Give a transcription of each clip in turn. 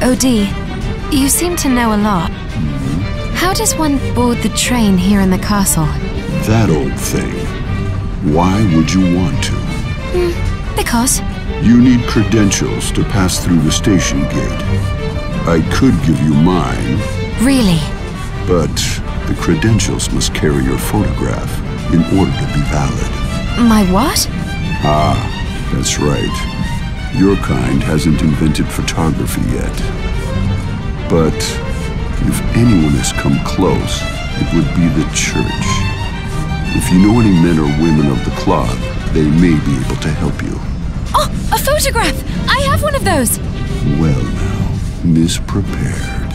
OD, you seem to know a lot. How does one board the train here in the castle? That old thing. Why would you want to? Because? You need credentials to pass through the station gate. I could give you mine. Really? But the credentials must carry your photograph in order to be valid. My what? Ah, that's right. Your kind hasn't invented photography yet. But if anyone has come close, it would be the church. If you know any men or women of the club, they may be able to help you. Oh, a photograph! I have one of those! Well now, misprepared.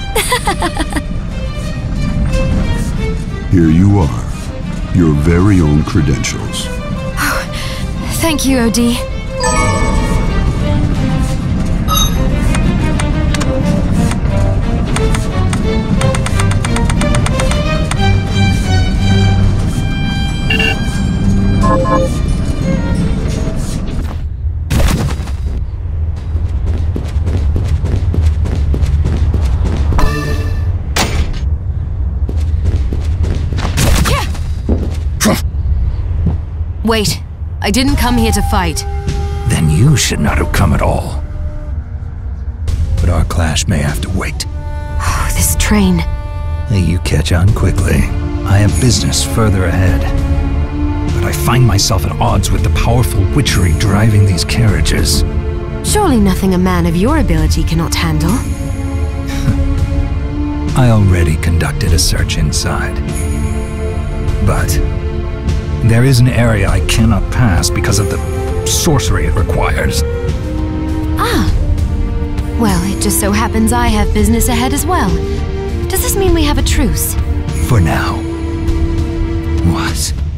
Here you are, your very own credentials. Thank you, OD. Wait, I didn't come here to fight. Then you should not have come at all. But our clash may have to wait. Oh, this train. You catch on quickly. I have business further ahead. But I find myself at odds with the powerful witchery driving these carriages. Surely nothing a man of your ability cannot handle. I already conducted a search inside. But there is an area I cannot pass because of the sorcery it requires. Ah. Well, it just so happens I have business ahead as well. Does this mean we have a truce? For now. What?